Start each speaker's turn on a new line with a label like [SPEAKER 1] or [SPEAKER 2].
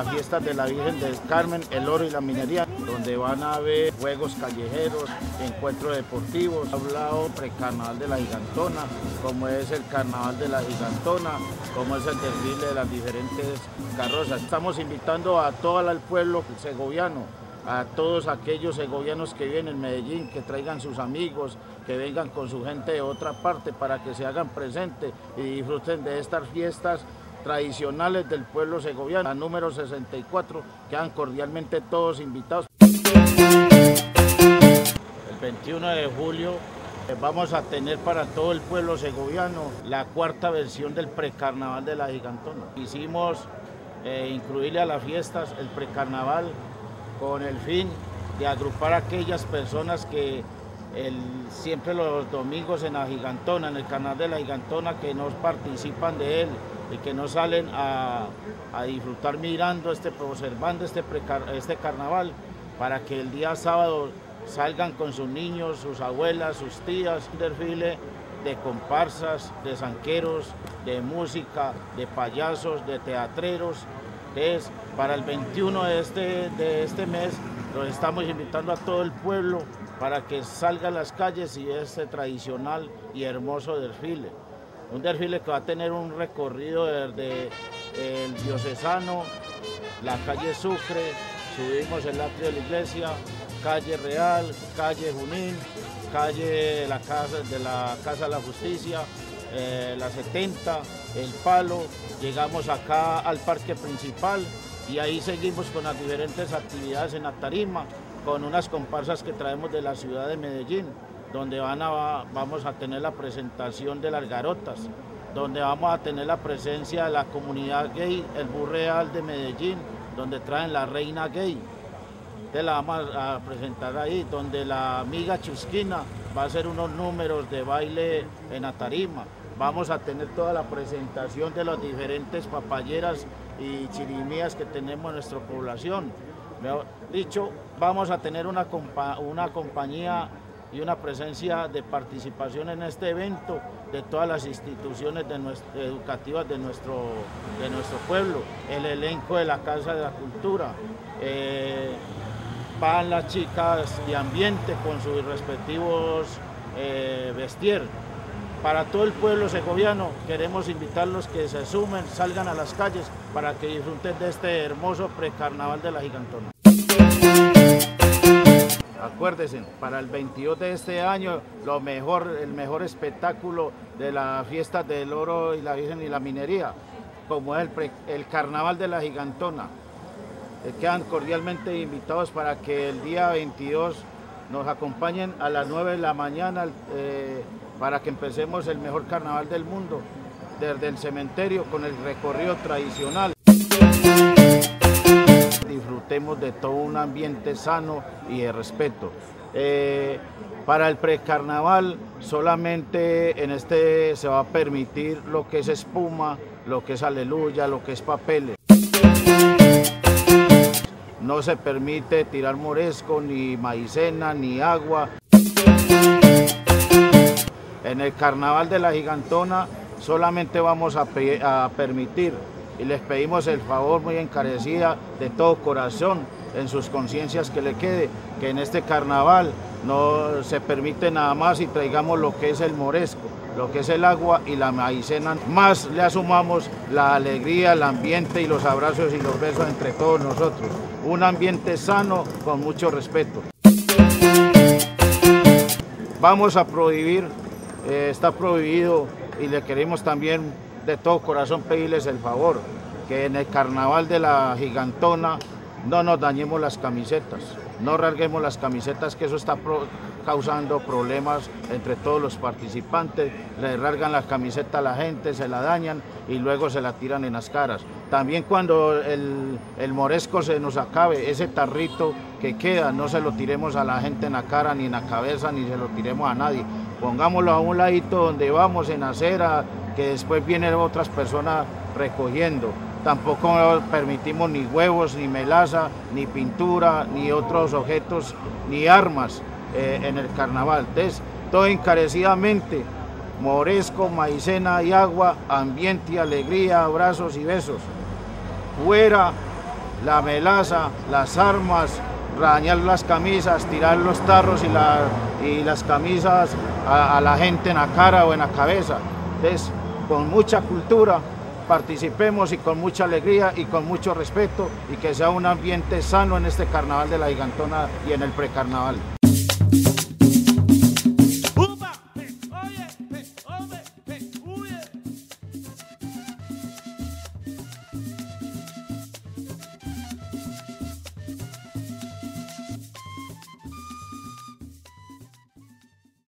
[SPEAKER 1] las fiestas de la Virgen del Carmen, el Oro y la Minería, donde van a haber juegos callejeros, encuentros deportivos. Ha hablado precarnaval de la Gigantona, como es el carnaval de la Gigantona, como es el desfile de las diferentes carrozas. Estamos invitando a todo el pueblo segoviano, a todos aquellos segovianos que viven en Medellín, que traigan sus amigos, que vengan con su gente de otra parte para que se hagan presentes y disfruten de estas fiestas tradicionales del pueblo segoviano. A número 64 quedan cordialmente todos invitados. El 21 de julio vamos a tener para todo el pueblo segoviano la cuarta versión del precarnaval de la Gigantona. Quisimos incluirle a las fiestas el precarnaval con el fin de agrupar a aquellas personas que siempre los domingos en la Gigantona, en el canal de la Gigantona, que no participan de él y que no salen a disfrutar mirando, observando este carnaval, para que el día sábado salgan con sus niños, sus abuelas, sus tías, un desfile de comparsas, de zanqueros, de música, de payasos, de teatreros. Entonces, para el 21 de este mes, los estamos invitando a todo el pueblo para que salga a las calles y este tradicional y hermoso desfile. Un desfile que va a tener un recorrido desde el Diocesano, la calle Sucre, subimos el atrio de la iglesia, calle Real, calle Junín, calle de la Casa de la Justicia, la 70, el Palo, llegamos acá al parque principal y ahí seguimos con las diferentes actividades en la tarima, con unas comparsas que traemos de la ciudad de Medellín, donde vamos a tener la presentación de las garotas, donde vamos a tener la presencia de la comunidad gay, el Burreal de Medellín, donde traen la reina gay. Te la vamos a presentar ahí, donde la amiga Chusquina va a hacer unos números de baile en la tarima. Vamos a tener toda la presentación de las diferentes papayeras y chirimías que tenemos en nuestra población. Mejor dicho, vamos a tener una compañía y una presencia de participación en este evento de todas las instituciones educativas de nuestro pueblo, el elenco de la Casa de la Cultura. Van las chicas de ambiente con sus respectivos vestir. Para todo el pueblo segoviano queremos invitarlos que se sumen, salgan a las calles para que disfruten de este hermoso precarnaval de la Gigantona. Acuérdense, para el 22 de este año, el mejor espectáculo de las fiestas del Oro y la Virgen y la Minería, como es el carnaval de la Gigantona. Quedan cordialmente invitados para que el día 22 nos acompañen a las 9 de la mañana para que empecemos el mejor carnaval del mundo, desde el cementerio con el recorrido tradicional. Disfrutemos de todo un ambiente sano y de respeto. Para el precarnaval solamente en se va a permitir lo que es espuma, lo que es aleluya, lo que es papeles. No se permite tirar moresco, ni maicena, ni agua. En el carnaval de la Gigantona solamente vamos a permitir, y les pedimos el favor muy encarecida de todo corazón, en sus conciencias que le quede, que en este carnaval no se permite nada más y traigamos lo que es el moresco, lo que es el agua y la maicena, más le asumamos la alegría, el ambiente y los abrazos y los besos entre todos nosotros. Un ambiente sano con mucho respeto. Vamos a prohibir, está prohibido, y le queremos también de todo corazón pedirles el favor, que en el carnaval de la Gigantona no nos dañemos las camisetas, no rasguemos las camisetas, que eso está causando problemas entre todos los participantes. Le rasgan las camisetas a la gente, se la dañan y luego se la tiran en las caras. También cuando el moresco se nos acabe, ese tarrito que queda, no se lo tiremos a la gente en la cara, ni en la cabeza, ni se lo tiremos a nadie. Pongámoslo a un ladito donde vamos, en acera, que después vienen otras personas recogiendo. Tampoco permitimos ni huevos, ni melaza, ni pintura, ni otros objetos, ni armas en el carnaval. Entonces, todo encarecidamente, moresco, maicena y agua, ambiente, alegría, abrazos y besos. Fuera la melaza, las armas, rañar las camisas, tirar los tarros y las camisas a la gente en la cara o en la cabeza. Entonces, con mucha cultura, participemos y con mucha alegría y con mucho respeto y que sea un ambiente sano en este carnaval de la Gigantona y en el precarnaval.